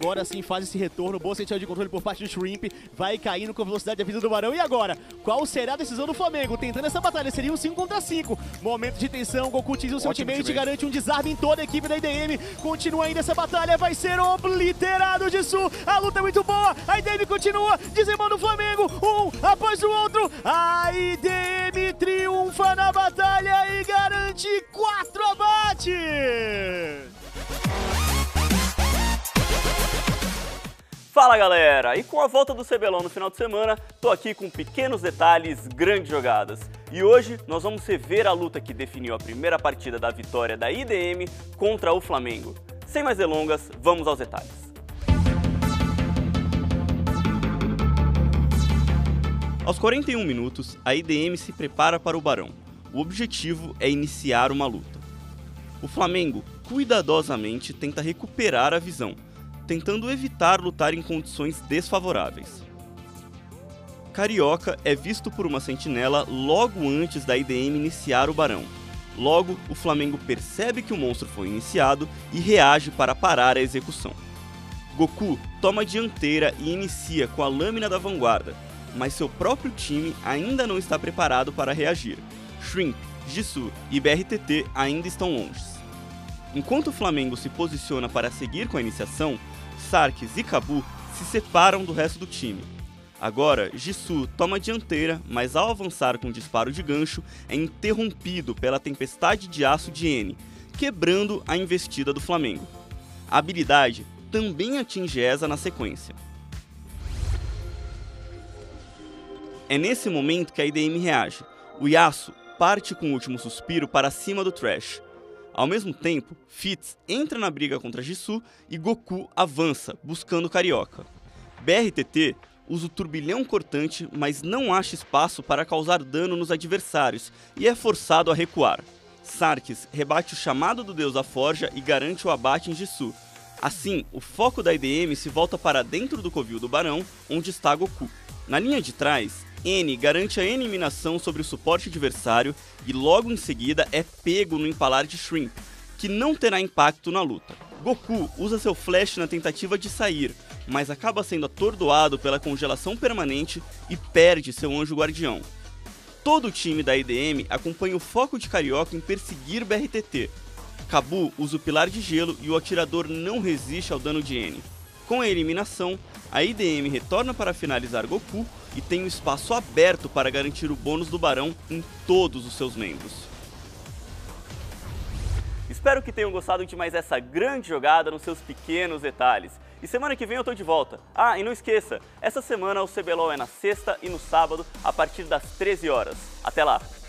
agora sim faz esse retorno, boa sensação de controle por parte do Shrimp, vai caindo com velocidade a vida do Barão. E agora, qual será a decisão do Flamengo? Tentando essa batalha, seria um 5 contra 5. Momento de tensão, Goku utiliza o seu ultimate, garante um desarme em toda a equipe da IDM. Continua ainda essa batalha, vai ser obliterado de Sul. A luta é muito boa, a IDM continua, dizimando o Flamengo, um após o outro. A IDM triunfa na batalha e garante 4 abates. Fala galera, e com a volta do CBLOL no final de semana, tô aqui com pequenos detalhes, grandes jogadas. E hoje nós vamos rever a luta que definiu a primeira partida da vitória da IDM contra o Flamengo. Sem mais delongas, vamos aos detalhes. Aos 41 minutos, a IDM se prepara para o Barão. O objetivo é iniciar uma luta. O Flamengo cuidadosamente tenta recuperar a visão, tentando evitar lutar em condições desfavoráveis. Carioca é visto por uma sentinela logo antes da IDM iniciar o Barão. Logo, o Flamengo percebe que o monstro foi iniciado e reage para parar a execução. Goku toma a dianteira e inicia com a lâmina da vanguarda, mas seu próprio time ainda não está preparado para reagir. Shrimp, Jisoo e BRTT ainda estão longe. Enquanto o Flamengo se posiciona para seguir com a iniciação, Sarkis e Kabu se separam do resto do time. Agora, Jisoo toma a dianteira, mas ao avançar com um disparo de gancho, é interrompido pela tempestade de aço de N, quebrando a investida do Flamengo. A habilidade também atinge Eza na sequência. É nesse momento que a IDM reage. O Yasuo parte com o último suspiro para cima do Thresh. Ao mesmo tempo, Fitz entra na briga contra Jisoo e Goku avança, buscando Carioca. BRTT usa o turbilhão cortante, mas não acha espaço para causar dano nos adversários e é forçado a recuar. Sarkis rebate o chamado do Deus da Forja e garante o abate em Jisoo. Assim, o foco da IDM se volta para dentro do covil do Barão, onde está Goku. Na linha de trás, N garante a eliminação sobre o suporte adversário e logo em seguida é pego no empalar de Shrimp, que não terá impacto na luta. Goku usa seu flash na tentativa de sair, mas acaba sendo atordoado pela congelação permanente e perde seu anjo guardião. Todo o time da IDM acompanha o foco de Carioca em perseguir BRTT. Kabu usa o pilar de gelo e o atirador não resiste ao dano de N. Com a eliminação, a IDM retorna para finalizar Goku e tem um espaço aberto para garantir o bônus do Barão em todos os seus membros. Espero que tenham gostado de mais essa grande jogada nos seus pequenos detalhes. E semana que vem eu tô de volta. Ah, e não esqueça, essa semana o CBLOL é na sexta e no sábado, a partir das 13 horas. Até lá!